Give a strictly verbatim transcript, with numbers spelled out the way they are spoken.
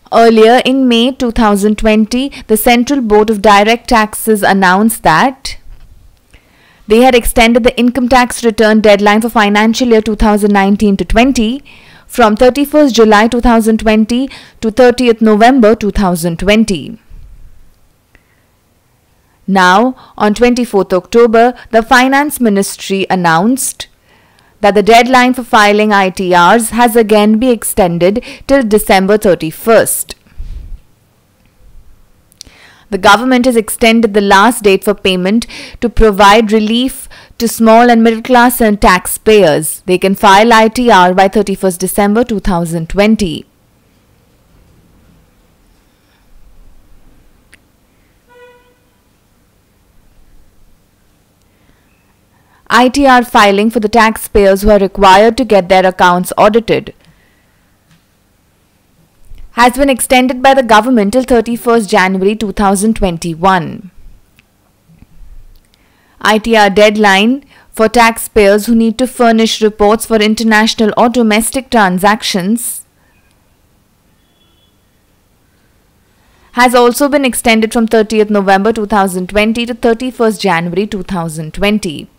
Earlier in May two thousand twenty, the Central Board of Direct Taxes announced that they had extended the income tax return deadline for financial year two thousand nineteen to twenty from thirty-first July two thousand twenty to thirtieth November two thousand twenty. Now, on twenty-fourth October, the Finance Ministry announced that the deadline for filing I T Rs has again been extended till December thirty-first. The government has extended the last date for payment to provide relief to small and middle class and taxpayers. They can file I T R by thirty-first December two thousand twenty. I T R filing for the taxpayers who are required to get their accounts audited has been extended by the government till thirty-first January two thousand twenty-one. I T R deadline for taxpayers who need to furnish reports for international or domestic transactions has also been extended from thirtieth November two thousand twenty to thirty-first January two thousand twenty.